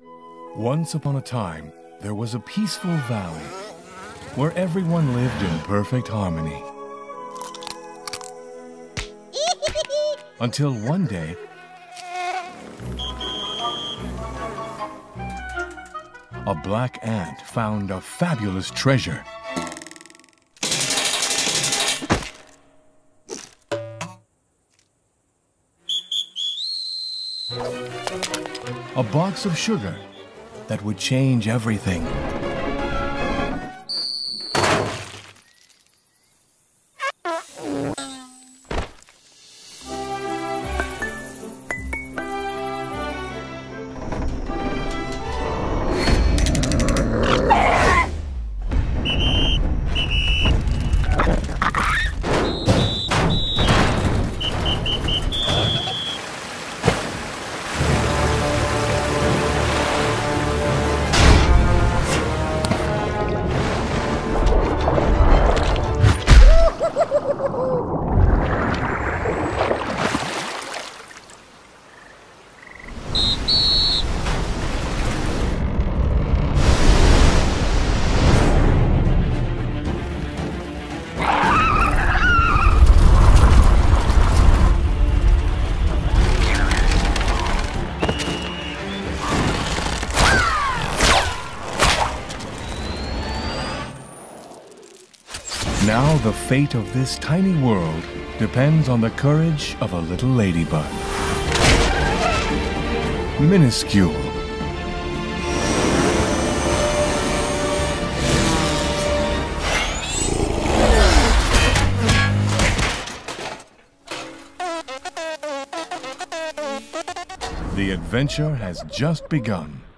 Once upon a time, there was a peaceful valley where everyone lived in perfect harmony. Until one day, a black ant found a fabulous treasure. A box of sugar that would change everything. Now the fate of this tiny world depends on the courage of a little ladybug. Minuscule. The adventure has just begun.